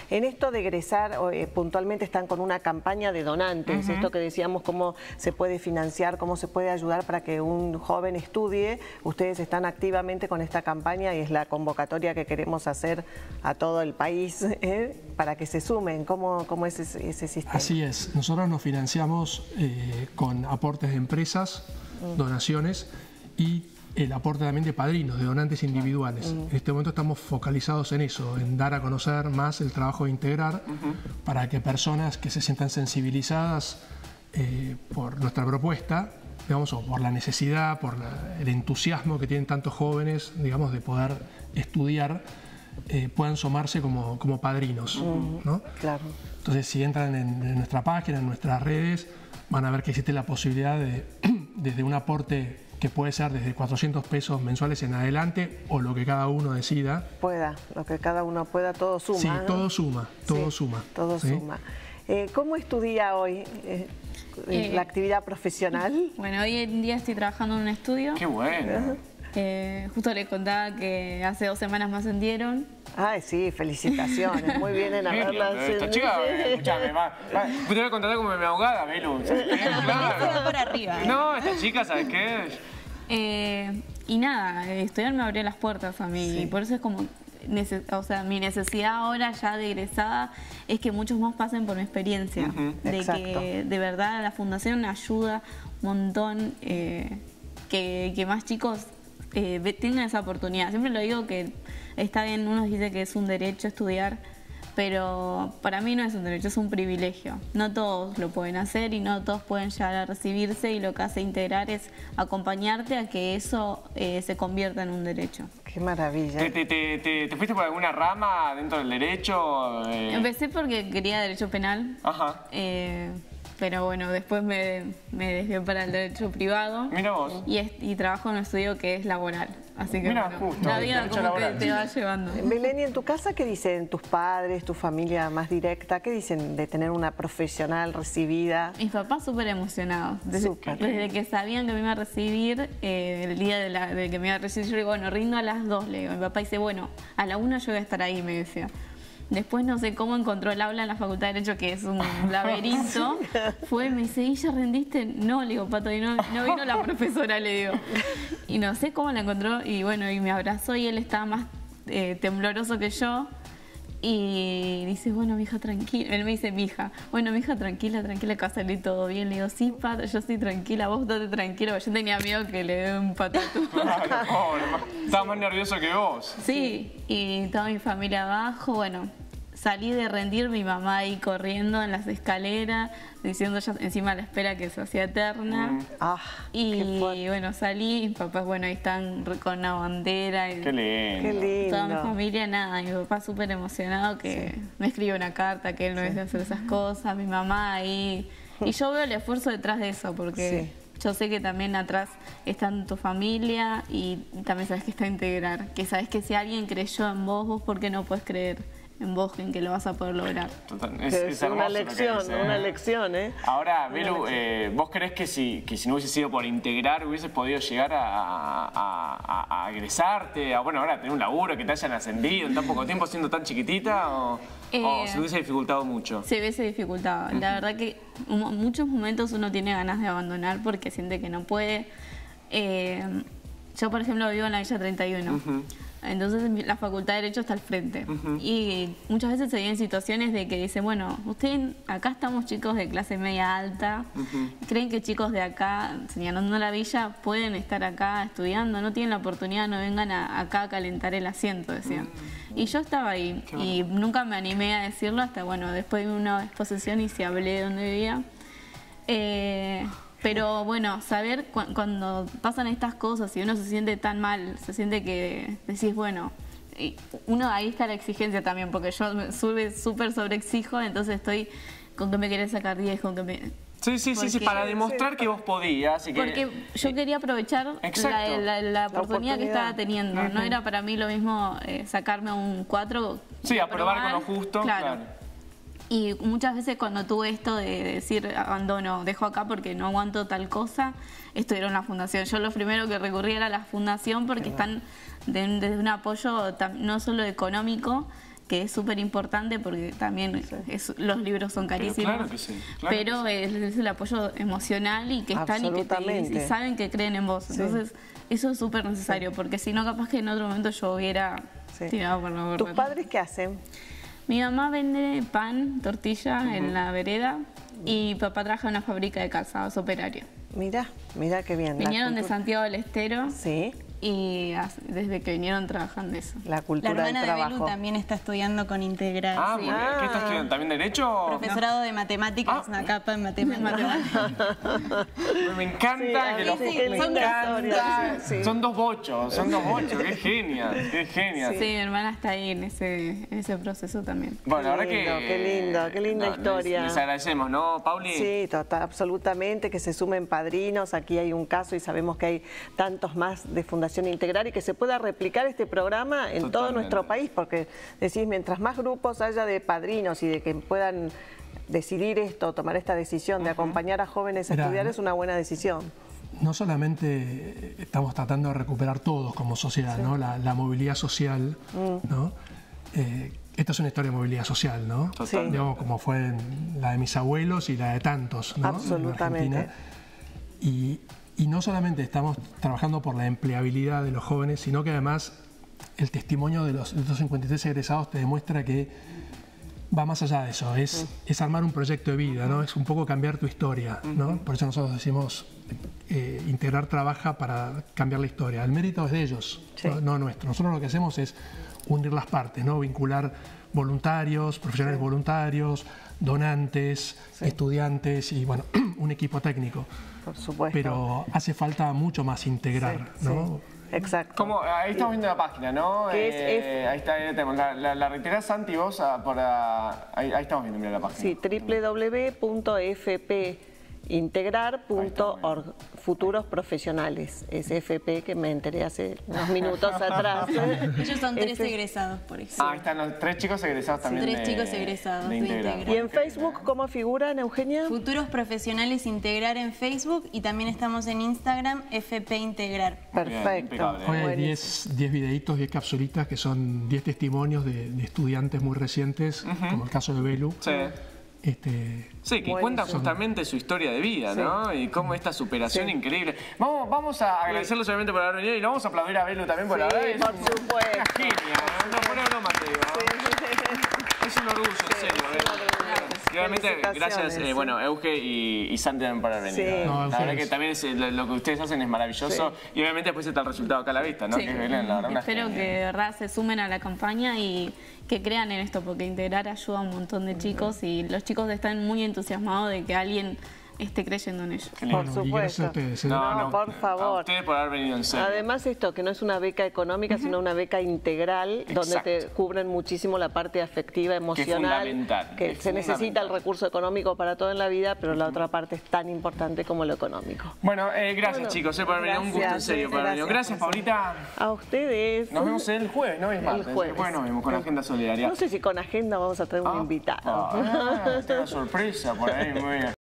En esto de egresar, puntualmente están con una campaña de donantes, esto que decíamos, cómo se puede financiar, cómo se puede ayudar para que un joven estudie. Ustedes están activamente con esta campaña y es la convocatoria que queremos hacer a todo el país para que se sumen. ¿Cómo es ese sistema? Así es, nosotros nos financiamos con aportes de empresas, donaciones y el aporte también de padrinos, de donantes individuales. En este momento estamos focalizados en eso, en dar a conocer más el trabajo de Integrar para que personas que se sientan sensibilizadas por nuestra propuesta, digamos, o por la necesidad, por el entusiasmo que tienen tantos jóvenes, digamos, de poder estudiar, puedan sumarse como padrinos, ¿no? Claro. Entonces, si entran en nuestra página, en nuestras redes, van a ver que existe la posibilidad de, desde un aporte que puede ser desde 400 pesos mensuales en adelante o lo que cada uno decida. Lo que cada uno pueda, todo suma. Sí, ¿no? todo suma, todo sí, suma. Todo ¿sí? suma. ¿Cómo es tu día hoy? ¿La actividad profesional? Bueno, hoy en día estoy trabajando en un estudio. ¡Qué bueno! Justo les contaba que hace 2 semanas me ascendieron. Ay, sí, felicitaciones. Muy bien en haberla ascendido. Esta chica, escuchame, te voy a contratar como mi abogada, Belu. Claro. Por arriba. No, esta chica, ¿sabes qué? Y nada, estudiar me abrió las puertas a mí. Y por eso es como, o sea, mi necesidad ahora ya de egresada es que muchos más pasen por mi experiencia. De Exacto. que de verdad la fundación ayuda un montón que más chicos tengan esa oportunidad. Siempre lo digo que está bien, uno dice que es un derecho estudiar, pero para mí no es un derecho, es un privilegio. No todos lo pueden hacer y no todos pueden llegar a recibirse, y lo que hace Integrar es acompañarte a que eso se convierta en un derecho. Qué maravilla. ¿Te fuiste por alguna rama dentro del derecho? Empecé porque quería derecho penal. Ajá. Pero bueno, después me desvié para el derecho privado. Mira vos. Y trabajo en un estudio que es laboral. Así que mira, bueno, justo, la vida como laboral. que te va llevando. Belén, ¿y en tu casa qué dicen tus padres, tu familia más directa? ¿Qué dicen de tener una profesional recibida? Mis papás súper emocionados. Desde que sabían que me iba a recibir, el día de que me iba a recibir, yo digo, bueno, rindo a las 2, le digo. Mi papá dice, bueno, a la 1 yo voy a estar ahí, me decía. Después no sé cómo encontró el aula en la Facultad de Derecho, que es un laberinto. Fue, me dice, ¿y ya rendiste? No, le digo, Pato, y no vino la profesora, le digo. Y no sé cómo la encontró, y bueno, y me abrazó, y él estaba más tembloroso que yo. Y dice, bueno, mija, tranquila. Él me dice, mija, bueno, mija, tranquila, que va a salir todo bien. Le digo, sí, Pato, yo estoy tranquila, vos estate tranquila. Yo tenía miedo que le dé un patatú. Claro, pobre, estaba más nervioso que vos. Sí, y toda mi familia abajo, bueno, salí de rendir, mi mamá ahí corriendo en las escaleras, diciendo ya encima la espera que se hacía eterna. Y bueno, salí, mis papás, bueno, ahí están con una bandera. Qué lindo. Qué lindo. Toda mi familia, nada, mi papá súper emocionado que me escribió una carta, que él no desea hacer esas cosas, mi mamá ahí. Y yo veo el esfuerzo detrás de eso, porque yo sé que también atrás está tu familia, y también sabes que está Integrar, que sabes que si alguien creyó en vos ¿por qué no puedes creer en vos, en que lo vas a poder lograr? Total, es una lección, una lección, ¿eh? Ahora, Belu, ¿vos creés que si no hubiese sido por Integrar hubieses podido llegar a egresarte? Bueno, ahora tener un laburo, que te hayan ascendido en tan poco tiempo siendo tan chiquitita, o se hubiese dificultado mucho? Se hubiese dificultado. La verdad que en muchos momentos uno tiene ganas de abandonar porque siente que no puede. Yo, por ejemplo, vivo en la Villa 31. Entonces la Facultad de Derecho está al frente. Y muchas veces se vienen situaciones de que dicen, bueno, acá estamos chicos de clase media alta, creen que chicos de acá, señalando la villa, pueden estar acá estudiando, no tienen la oportunidad, no vengan acá a calentar el asiento, decían. Y yo estaba ahí y nunca me animé a decirlo hasta, bueno, después de una exposición y se hablé de dónde vivía. Pero bueno, saber cuando pasan estas cosas y uno se siente tan mal, se siente que decís, bueno, uno ahí está la exigencia también, porque yo me súper sobreexijo, entonces estoy con que me querés sacar 10, con que me... Sí, para demostrar que vos podías. Porque yo quería aprovechar la oportunidad que estaba teniendo. No era para mí lo mismo sacarme un 4. Sí, aprobar con lo justo. Claro. Y muchas veces cuando tuve esto de decir abandono, dejo acá porque no aguanto tal cosa, estuvieron en la fundación. Yo lo primero que recurrí era a la fundación porque están desde un apoyo no solo económico, que es súper importante porque también los libros son carísimos. Claro que sí. Claro Pero que sí. es el apoyo emocional y que están y saben que creen en vos. Entonces, eso es súper necesario, porque si no, capaz que en otro momento yo hubiera tirado por la borda. ¿Tus padres qué hacen? Mi mamá vende pan, tortilla en la vereda y papá trabaja en una fábrica de calzados, operario. Mira qué bien. Vinieron de Santiago del Estero. Sí. Y desde que vinieron trabajando de eso. La cultura del trabajo. La hermana de Belu también está estudiando con Integral. Ah, sí. ¿Qué está estudiando? ¿También Derecho? Profesorado de Matemáticas, una capa en Matemáticas. Me encanta que los... Me encanta. Sí. Son dos bochos, qué genial, qué genial. Sí, mi hermana está ahí en ese proceso también. Bueno, la verdad Qué linda historia. Les agradecemos, ¿no, Pauli? Sí, absolutamente, que se sumen padrinos. Aquí hay un caso y sabemos que hay tantos más de Fundación Integrar y que se pueda replicar este programa en todo nuestro país, porque decís, mientras más grupos haya de padrinos y de que puedan decidir esto, tomar esta decisión de acompañar a jóvenes a estudiar, es una buena decisión. No solamente estamos tratando de recuperar todos como sociedad, ¿no? La movilidad social, ¿no? Esta es una historia de movilidad social, ¿no? Digamos, como fue la de mis abuelos y la de tantos, ¿no? Absolutamente. Y no solamente estamos trabajando por la empleabilidad de los jóvenes, sino que además el testimonio de los 53 egresados te demuestra que va más allá de eso, es armar un proyecto de vida, ¿no? Es un poco cambiar tu historia, ¿no? Por eso nosotros decimos, Integrar trabaja para cambiar la historia. El mérito es de ellos, no nuestro. Nosotros lo que hacemos es unir las partes, ¿no? Vincular voluntarios, profesionales voluntarios, donantes, estudiantes y, bueno, un equipo técnico. Por supuesto. Pero hace falta mucho más integrar, ¿no? Exacto. Ahí estamos viendo la página, ¿no? Ahí está, ahí tenemos. La reiterás, Santi, vos, ahí estamos viendo, mira la página. Sí, www.fpintegrar.org. Futuros profesionales. Es FP que me enteré hace unos minutos atrás. Ellos son 3 egresados, por eso. Ahí están los 3 chicos egresados también. 3 chicos egresados de Integrar. ¿Y en Facebook cómo figuran, Eugenia? Futuros Profesionales Integrar en Facebook y también estamos en Instagram, FP Integrar. Perfecto. Hoy hay 10 videitos, 10 capsulitas que son 10 testimonios de estudiantes muy recientes, como el caso de Belu. Sí, que cuentan justamente su historia de vida, ¿no? Y cómo esta superación increíble. Vamos a agradecerle solamente por haber venido y lo vamos a aplaudir a Belu también por la verdad. Por supuesto. Es genia, no pone broma, te digo. Es un orgullo, en serio, Belu. Y obviamente, gracias, Euge y Santi también por haber venido. No, la verdad que también lo que ustedes hacen es maravilloso y obviamente después está el resultado acá a la vista, ¿no? Que es Belén, la verdad. Espero que de verdad se sumen a la campaña y que crean en esto, porque Integrar ayuda a un montón de chicos y los chicos están muy entusiasmados de que alguien esté creyendo en ellos. Por supuesto. No, por favor. A ustedes por haber venido en serio. Además esto, que no es una beca económica, sino una beca integral, donde te cubren muchísimo la parte afectiva, emocional. Que es fundamental. Que se necesita el recurso económico para todo en la vida, pero la otra parte es tan importante como lo económico. Bueno, gracias chicos por haber venido. Un gusto en serio por haber venido. Gracias, Paulita. A ustedes. Nos vemos el jueves, ¿no? Es martes. El jueves. Nos vemos con Agenda Solidaria. No sé si con agenda vamos a traer un invitado. Una sorpresa por ahí, muy bien.